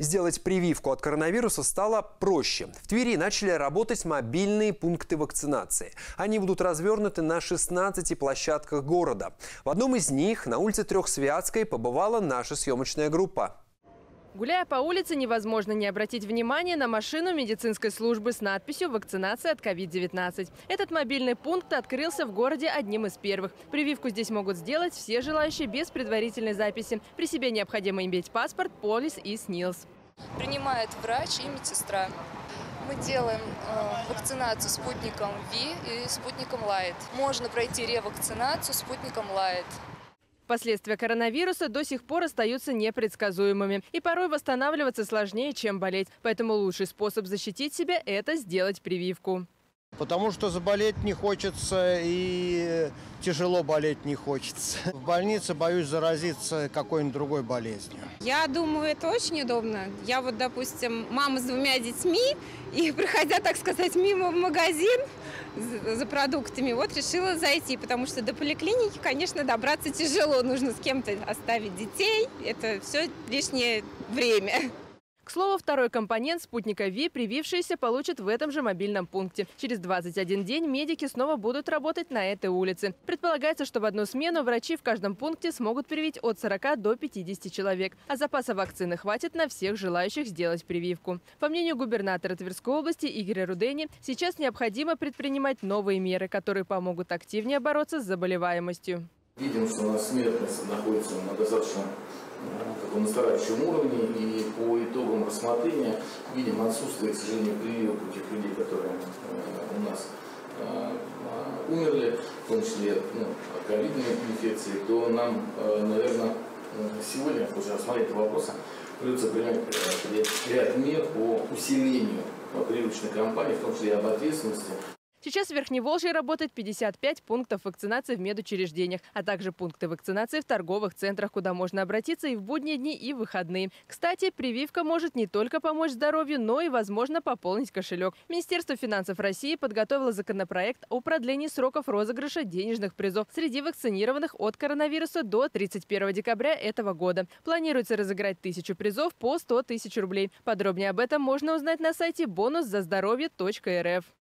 Сделать прививку от коронавируса стало проще. В Твери начали работать мобильные пункты вакцинации. Они будут развернуты на 16 площадках города. В одном из них, на улице Трехсвятской, побывала наша съемочная группа. Гуляя по улице, невозможно не обратить внимание на машину медицинской службы с надписью «Вакцинация от COVID-19». Этот мобильный пункт открылся в городе одним из первых. Прививку здесь могут сделать все желающие без предварительной записи. При себе необходимо иметь паспорт, полис и СНИЛС. Принимает врач и медсестра. Мы делаем вакцинацию спутником ВИ и спутником Лайт. Можно пройти ревакцинацию спутником Лайт. Последствия коронавируса до сих пор остаются непредсказуемыми. И порой восстанавливаться сложнее, чем болеть. Поэтому лучший способ защитить себя – это сделать прививку. Потому что заболеть не хочется и тяжело болеть не хочется. В больнице боюсь заразиться какой-нибудь другой болезнью. Я думаю, это очень удобно. Я вот, допустим, мама с 2 детьми, и проходя, так сказать, мимо в магазин за продуктами, вот решила зайти, потому что до поликлиники, конечно, добраться тяжело. Нужно с кем-то оставить детей. Это все лишнее время. К слову, второй компонент спутника ВИ привившиеся получат в этом же мобильном пункте. Через 21 день медики снова будут работать на этой улице. Предполагается, что в одну смену врачи в каждом пункте смогут привить от 40 до 50 человек. А запаса вакцины хватит на всех желающих сделать прививку. По мнению губернатора Тверской области Игоря Рудени, сейчас необходимо предпринимать новые меры, которые помогут активнее бороться с заболеваемостью. Видим, что у нас смертность находится на достаточно таком настоящем уровне, и по итогам рассмотрения видим отсутствие, к сожалению, прививок у тех людей, которые у нас умерли, в том числе от ковидной инфекции, то нам, наверное, сегодня, после рассмотрения этого вопроса, придется принять ряд мер по усилению прививочной кампании, в том числе и об ответственности. Сейчас в Верхневолжье работает 55 пунктов вакцинации в медучреждениях, а также пункты вакцинации в торговых центрах, куда можно обратиться и в будние дни, и в выходные. Кстати, прививка может не только помочь здоровью, но и, возможно, пополнить кошелек. Министерство финансов России подготовило законопроект о продлении сроков розыгрыша денежных призов среди вакцинированных от коронавируса до 31 декабря этого года. Планируется разыграть 1000 призов по 100 000 рублей. Подробнее об этом можно узнать на сайте bonuszazdоровье.рф.